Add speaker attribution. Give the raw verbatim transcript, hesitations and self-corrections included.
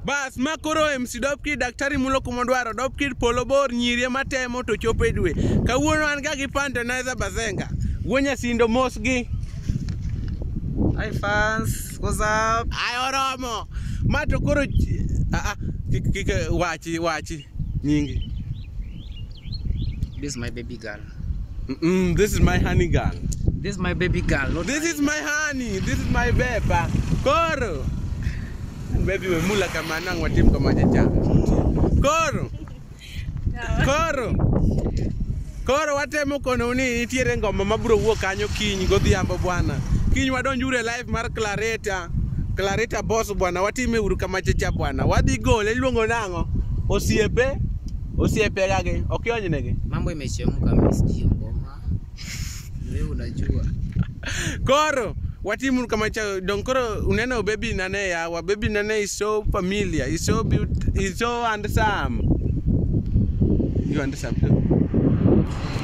Speaker 1: Bas makoro Mc Dopekid daktari mulo kumodwaro Dopekid polo bor nyiri matemo to chopo dwe. Kawuono an ga gi Pantoneza Bazenga. Wonya sindo mosgi.
Speaker 2: Hi fans, what's up?
Speaker 1: Ay oromo. Mato koro ah ah kike wachi wachi nyingi.
Speaker 2: This is my baby girl.
Speaker 1: Mm -mm, this is my honey girl.
Speaker 2: This is my baby girl. Not
Speaker 1: This is my honey. This is my beba. Koro. Baby we mula kama nang watim kama jaja. Koro. Koro. Koro watemo kono ni nitiere ngoma mabro wuok kanyo kiny godhiambo bwana. Kiny wadonjure live mar Clareta. Clareta boss bwana watime uru kama jaja bwana. Wadhi gole iluongo nango. Osiepe. Osiepe gage. Okionye nege.
Speaker 2: Mambo imechemka msijio ngoma. Wewe unajua.
Speaker 1: Koro watimu kama cha donkoro unena baby nane ya wa baby nane is so familiar, is so beautiful, is so handsome. You understand?